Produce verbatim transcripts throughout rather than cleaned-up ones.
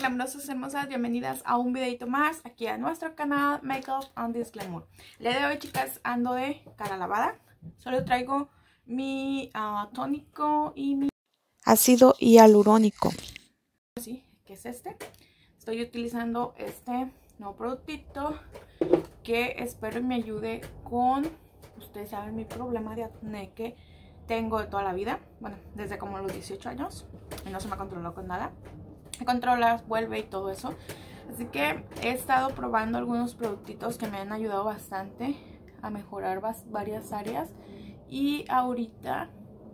glamorosas hermosas, bienvenidas a un videito más aquí a nuestro canal Makeup and This Glamour. El día de hoy, chicas, ando de cara lavada. Solo traigo mi uh, tónico y mi ácido hialurónico. Sí, que es este. Estoy utilizando este nuevo productito que espero me ayude con, ustedes saben, mi problema de acné que tengo de toda la vida. Bueno, desde como los dieciocho años y no se me controló con nada. Se controla, vuelve y todo eso. Así que he estado probando algunos productitos que me han ayudado bastante a mejorar varias áreas. Y ahorita,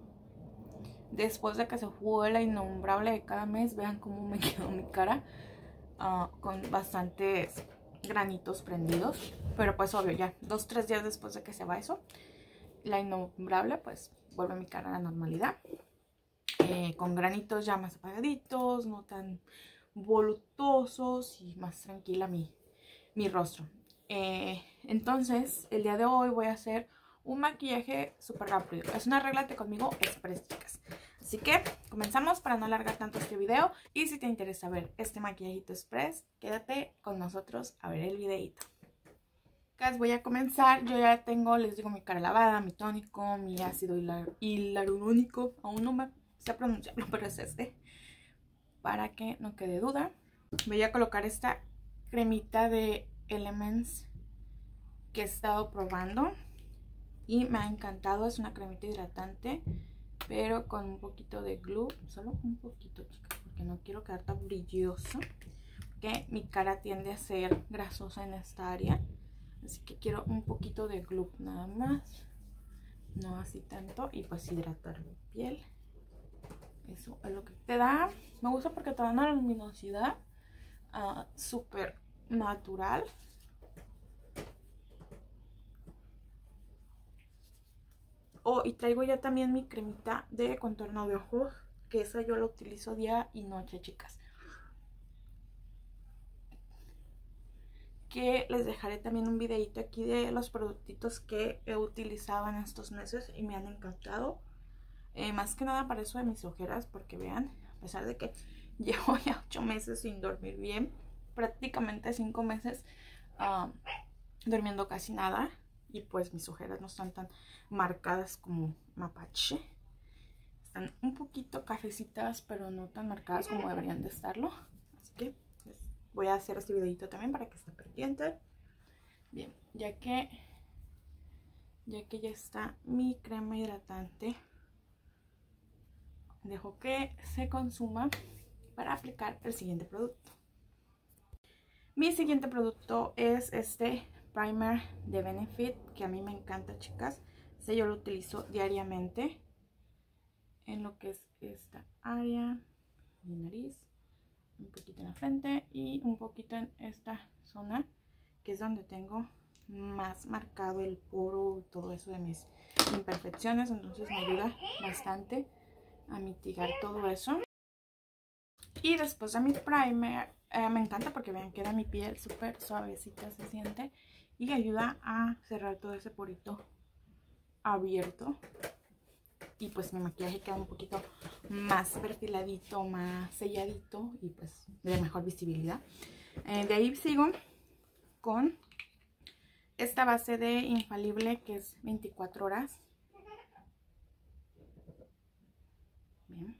después de que se fue la innombrable de cada mes, vean cómo me quedó mi cara uh, con bastantes granitos prendidos. Pero pues obvio, ya dos, tres días después de que se va eso, la innombrable, pues vuelve mi cara a la normalidad. Eh, con granitos ya más apagaditos, no tan voluptuosos y más tranquila mi, mi rostro. Eh, entonces, el día de hoy voy a hacer un maquillaje súper rápido. Es una Arréglate Conmigo Express, chicas. Así que comenzamos para no alargar tanto este video. Y si te interesa ver este maquillajito express, quédate con nosotros a ver el videito. Chicas, voy a comenzar. Yo ya tengo, les digo, mi cara lavada, mi tónico, mi ácido hialurónico. Aún no me sé pronunciarlo, pero es este. Para que no quede duda. Voy a colocar esta cremita de Elements que he estado probando y me ha encantado. Es una cremita hidratante, pero con un poquito de glue. Solo un poquito, chicas, porque no quiero quedar tan brillosa, que mi cara tiende a ser grasosa en esta área. Así que quiero un poquito de glue nada más, no así tanto, y pues hidratar mi piel. Eso es lo que te da. Me gusta porque te da una luminosidad uh, súper natural. Oh, y traigo ya también mi cremita de contorno de ojos, que esa yo la utilizo día y noche, chicas. Que les dejaré también un videito aquí de los productitos que he utilizado en estos meses y me han encantado. Eh, más que nada para eso de mis ojeras, porque vean, a pesar de que llevo ya ocho meses sin dormir bien, prácticamente cinco meses uh, durmiendo casi nada, y pues mis ojeras no están tan marcadas como mapache. Están un poquito cafecitas, pero no tan marcadas como deberían de estarlo. Así que pues, voy a hacer este videito también para que estén pendientes. Bien, ya que ya que ya está mi crema hidratante, dejo que se consuma para aplicar el siguiente producto. Mi siguiente producto es este primer de Benefit, que a mí me encanta, chicas. Este yo lo utilizo diariamente en lo que es esta área, mi nariz, un poquito en la frente y un poquito en esta zona, que es donde tengo más marcado el poro y todo eso de mis imperfecciones. Entonces me ayuda bastante a mitigar todo eso. Y después de mi primer, eh, me encanta porque vean, queda mi piel súper suavecita, se siente, y ayuda a cerrar todo ese porito abierto. Y pues mi maquillaje queda un poquito más perfiladito, más selladito y pues de mejor visibilidad. Eh, de ahí sigo con esta base de Infalible, que es veinticuatro horas. Bien.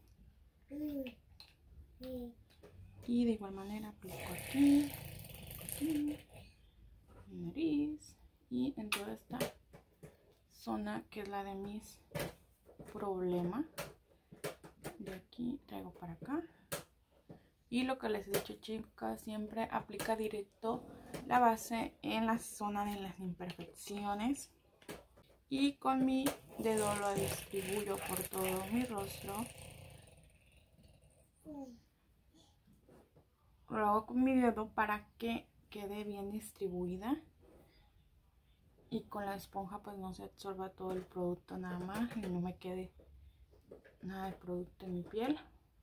Y de igual manera aplico aquí, aquí, mi nariz y en toda esta zona que es la de mis problemas. De aquí traigo para acá. Y lo que les he dicho, chicas, siempre aplica directo la base en la zona de las imperfecciones. Y con mi dedo lo distribuyo por todo mi rostro. Lo hago con mi dedo para que quede bien distribuida y con la esponja pues no se absorba todo el producto nada más y no me quede nada de producto en mi piel.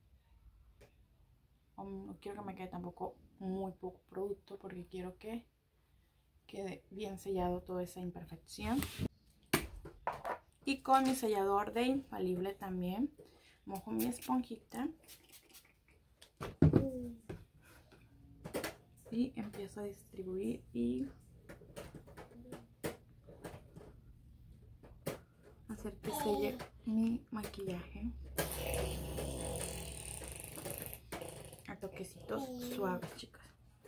O no quiero que me quede tampoco muy poco producto, porque quiero que quede bien sellado toda esa imperfección. Y con mi sellador de Infalible también mojo mi esponjita y empiezo a distribuir y hacer que selle mi maquillaje a toquecitos suaves, chicas.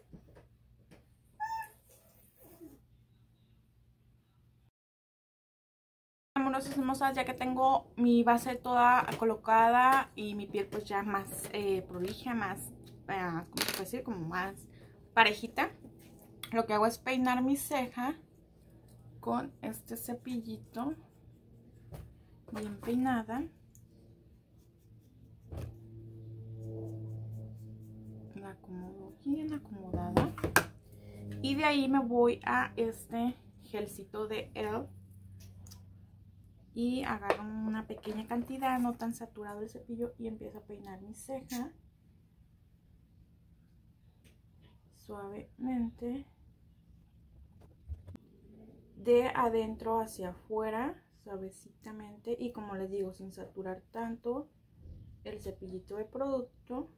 Amorosas hermosas, ya que tengo mi base toda colocada y mi piel pues ya más eh, prolija, más, eh, ¿cómo se puede decir? Como más parejita. Lo que hago es peinar mi ceja con este cepillito bien peinada. La acomodo bien acomodada. Y de ahí me voy a este gelcito de E L F. Y agarro una pequeña cantidad, no tan saturado el cepillo, y empiezo a peinar mi ceja suavemente de adentro hacia afuera, suavecitamente, y como les digo, sin saturar tanto el cepillito de producto.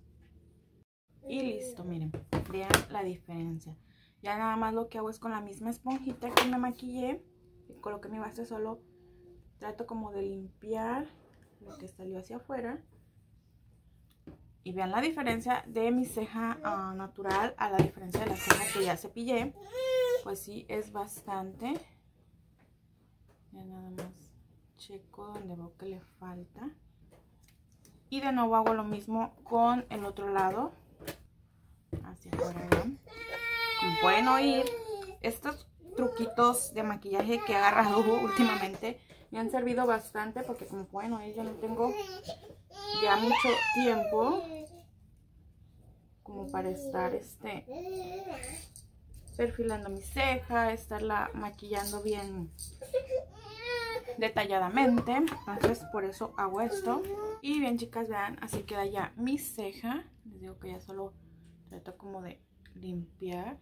Y listo, miren, vean la diferencia. Ya nada más lo que hago es con la misma esponjita que me maquillé, y coloqué mi base, solo trato como de limpiar lo que salió hacia afuera. Y vean la diferencia de mi ceja uh, natural a la diferencia de la ceja que ya cepillé. Pues sí, es bastante. Ya nada más checo donde veo que le falta. Y de nuevo hago lo mismo con el otro lado. Hacia afuera, ¿vean? Como pueden oír, estos truquitos de maquillaje que he agarrado últimamente me han servido bastante, porque como pueden oír, yo no tengo ya mucho tiempo como para estar este perfilando mi ceja, estarla maquillando bien detalladamente. Entonces por eso hago esto. Y bien, chicas, vean, así queda ya mi ceja. Les digo que ya solo trato como de limpiar.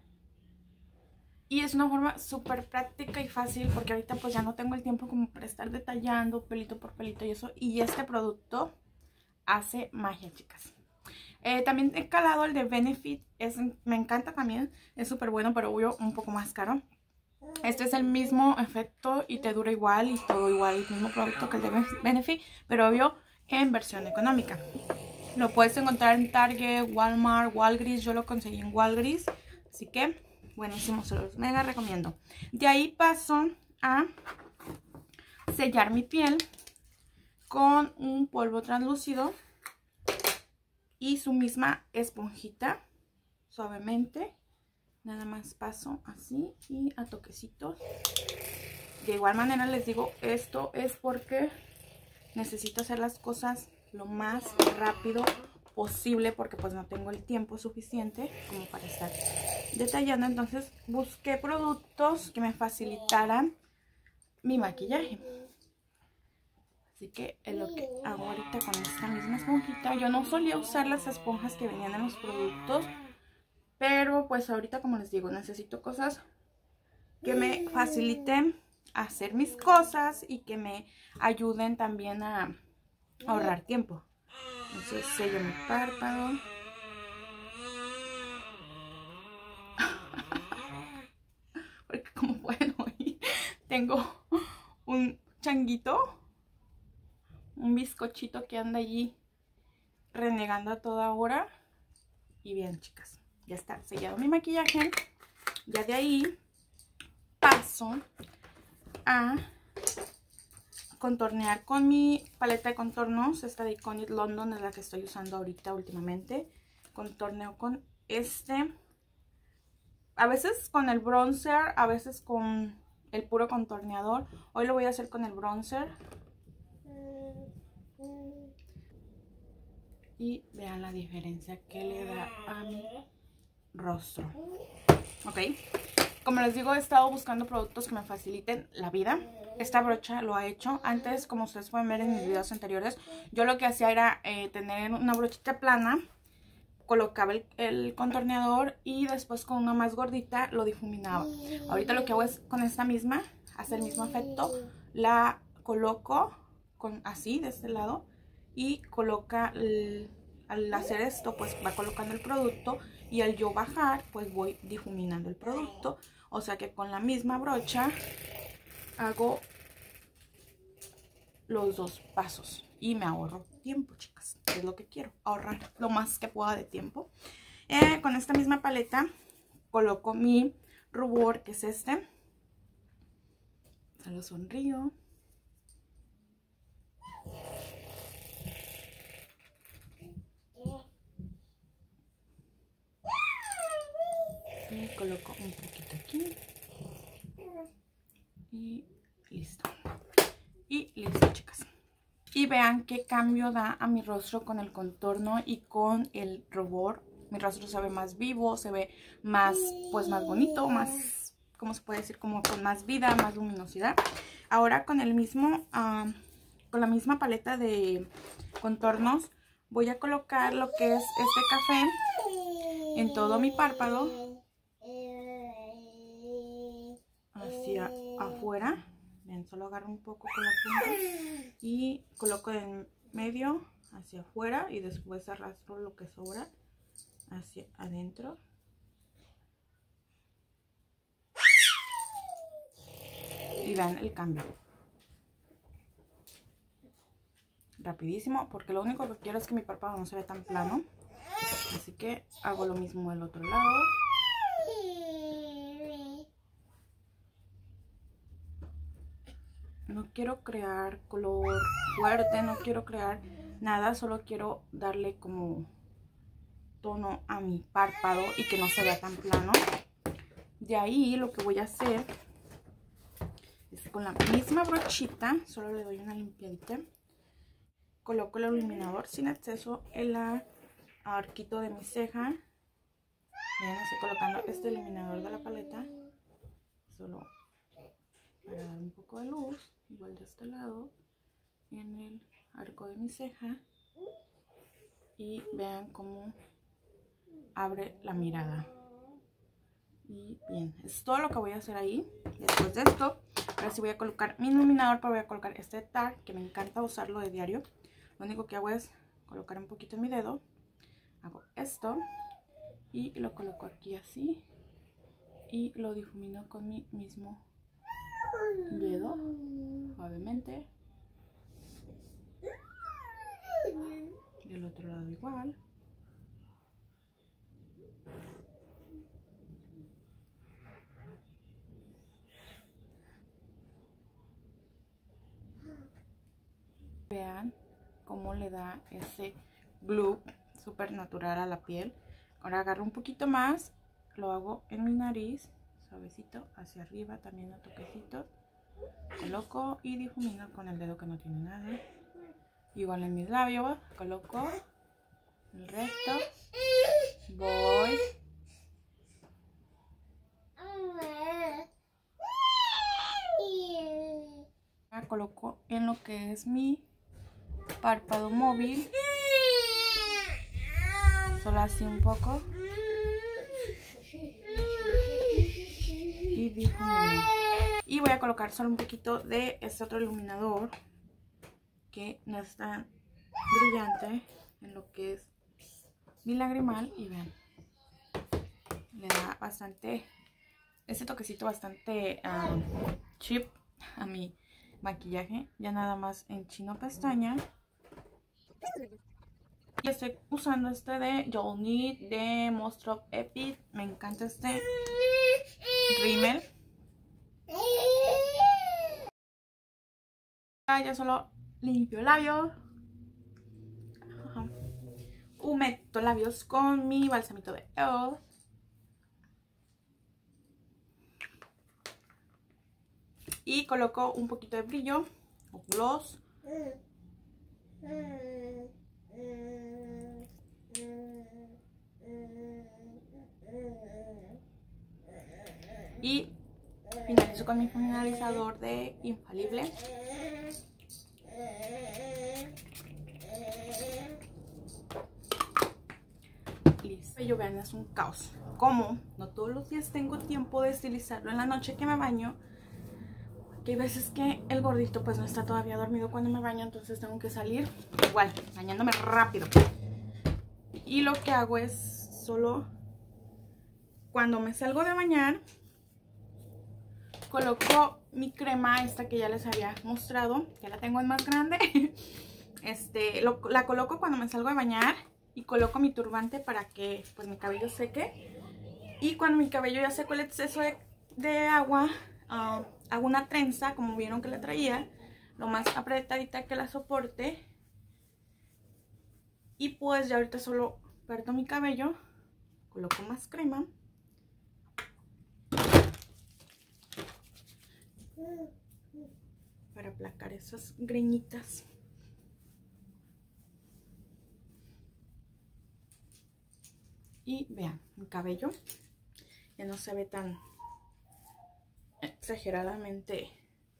Y es una forma súper práctica y fácil, porque ahorita pues ya no tengo el tiempo como para estar detallando pelito por pelito y eso. Y este producto hace magia, chicas. Eh, también he calado el de Benefit. Es, me encanta también. Es súper bueno, pero obvio un poco más caro. Este es el mismo efecto y te dura igual y todo igual. El mismo producto que el de Benefit, pero obvio en versión económica. Lo puedes encontrar en Target, Walmart, Walgreens. Yo lo conseguí en Walgreens. Así que buenísimo, se los mega recomiendo. De ahí paso a sellar mi piel con un polvo translúcido y su misma esponjita, suavemente. Nada más paso así y a toquecitos. De igual manera les digo, esto es porque necesito hacer las cosas lo más rápido posible, porque pues no tengo el tiempo suficiente como para estar detallando. Entonces busqué productos que me facilitaran mi maquillaje, así que es lo que hago ahorita con esta misma esponjita. Yo no solía usar las esponjas que venían en los productos, pero pues ahorita, como les digo, necesito cosas que me faciliten hacer mis cosas y que me ayuden también a ahorrar tiempo. Entonces sello mi párpado. Porque como pueden oír, tengo un changuito, un bizcochito que anda allí renegando a toda hora. Y bien, chicas, ya está sellado mi maquillaje. Ya de ahí paso a contornear con mi paleta de contornos. Esta de Iconic London es la que estoy usando ahorita últimamente. Contorneo con este, a veces con el bronzer, a veces con el puro contorneador. Hoy lo voy a hacer con el bronzer. Y vean la diferencia que le da a mi rostro. Ok, como les digo, he estado buscando productos que me faciliten la vida. Esta brocha lo ha hecho. Antes, como ustedes pueden ver en mis videos anteriores, yo lo que hacía era eh, tener una brochita plana, colocaba el, el contorneador y después con una más gordita lo difuminaba. Ahorita lo que hago es con esta misma, hace el mismo efecto, la coloco con así de este lado y coloca el, al hacer esto pues va colocando el producto y al yo bajar pues voy difuminando el producto. O sea que con la misma brocha hago los dos pasos y me ahorro tiempo, chicas. Es lo que quiero, ahorrar lo más que pueda de tiempo. Eh, con esta misma paleta coloco mi rubor, que es este. Se lo sonrío. Y coloco un poquito aquí. Y listo. Y listo, chicas. Y vean qué cambio da a mi rostro con el contorno y con el rubor. Mi rostro se ve más vivo, se ve más, pues más bonito, más, ¿cómo se puede decir? Como con más vida, más luminosidad. Ahora con el mismo, uh, con la misma paleta de contornos, voy a colocar lo que es este café en todo mi párpado, hacia afuera. Bien, solo agarro un poco con la punta y coloco en medio hacia afuera y después arrastro lo que sobra hacia adentro. Y vean el cambio. Rapidísimo, porque lo único que quiero es que mi párpado no se vea tan plano. Así que hago lo mismo del otro lado. No quiero crear color fuerte, no quiero crear nada, solo quiero darle como tono a mi párpado y que no se vea tan plano. De ahí lo que voy a hacer es con la misma brochita, solo le doy una limpiadita, coloco el iluminador sin exceso en la arquito de mi ceja. Bien, estoy colocando este iluminador de la paleta, solo para dar un poco de luz, igual de este lado, en el arco de mi ceja. Y vean cómo abre la mirada. Y bien, es todo lo que voy a hacer ahí. Después de esto, ahora sí voy a colocar mi iluminador, pero voy a colocar este Tarte, que me encanta usarlo de diario. Lo único que hago es colocar un poquito en mi dedo, hago esto y lo coloco aquí así y lo difumino con mi mismo dedo, suavemente. Del otro lado igual. Vean cómo le da ese glow súper natural a la piel. Ahora agarro un poquito más, lo hago en mi nariz, suavecito, hacia arriba también a toquecitos. Coloco y difumino con el dedo que no tiene nada. Igual en mis labios, coloco el resto. Voy. Ahora coloco en lo que es mi párpado móvil. Solo así un poco. Y difumino. Y voy a colocar solo un poquito de este otro iluminador que no es tan brillante en lo que es mi lagrimal. Y vean, le da bastante, este toquecito bastante um, cheap a mi maquillaje. Ya nada más enchino pestaña. Y estoy usando este de You'll Need de Monster Epic. Me encanta este rímel. Ya solo limpio labios, humecto labios con mi balsamito de E O. Y coloco un poquito de brillo o gloss. Y finalizo con mi finalizador de Infalible. Listo. Yo vean, es un caos. Como no todos los días tengo tiempo de estilizarlo en la noche que me baño, que hay veces que el gordito pues no está todavía dormido cuando me baño, entonces tengo que salir igual, bañándome rápido. Y lo que hago es solo cuando me salgo de bañar, coloco mi crema, esta que ya les había mostrado, ya la tengo en más grande. Este, lo, la coloco cuando me salgo de bañar y coloco mi turbante para que pues mi cabello seque. Y cuando mi cabello ya secó el exceso de, de agua, uh, hago una trenza, como vieron que la traía, lo más apretadita que la soporte. Y pues ya ahorita solo parto mi cabello, coloco más crema. Para aplacar esas greñitas. Y vean, mi cabello ya no se ve tan exageradamente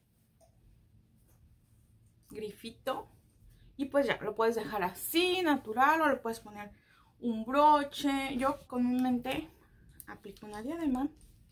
grifito. Y pues ya, lo puedes dejar así, natural, o le puedes poner un broche. Yo comúnmente aplico una diadema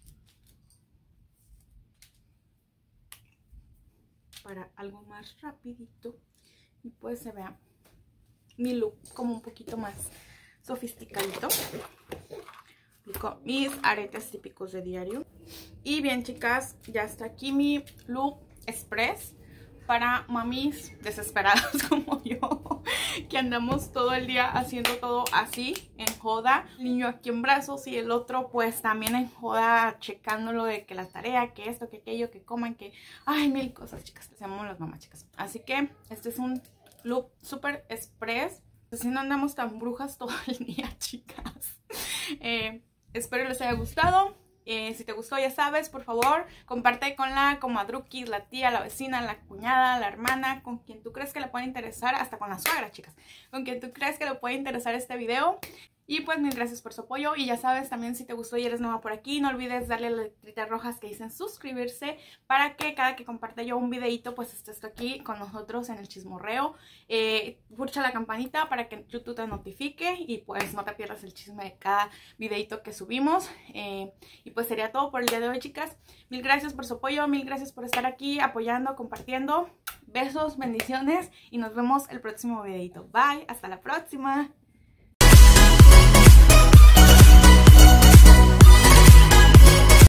para algo más rapidito y pues se vea mi look como un poquito más sofisticadito. Aplico mis aretes típicos de diario. Y bien, chicas, ya está aquí mi look express para mamis desesperadas como yo, que andamos todo el día haciendo todo así, en joda. El niño aquí en brazos y el otro pues también en joda, checando lo de que la tarea, que esto, que aquello, que coman, que... Ay, mil cosas, chicas, les amamos las mamás, chicas. Así que este es un look súper express. Así no andamos tan brujas todo el día, chicas. Eh, espero les haya gustado. Eh, si te gustó, ya sabes, por favor, comparte con la comadruquis, la tía, la vecina, la cuñada, la hermana, con quien tú crees que le puede interesar, hasta con la suegra, chicas, con quien tú crees que le puede interesar este video. Y pues mil gracias por su apoyo. Y ya sabes, también si te gustó y eres nueva por aquí, no olvides darle a las letritas rojas que dicen suscribirse, para que cada que comparte yo un videito, pues estés aquí con nosotros en el chismorreo. Eh, pulsa la campanita para que YouTube te notifique y pues no te pierdas el chisme de cada videito que subimos. Eh, y pues sería todo por el día de hoy, chicas. Mil gracias por su apoyo, mil gracias por estar aquí apoyando, compartiendo. Besos, bendiciones y nos vemos el próximo videito. Bye, hasta la próxima.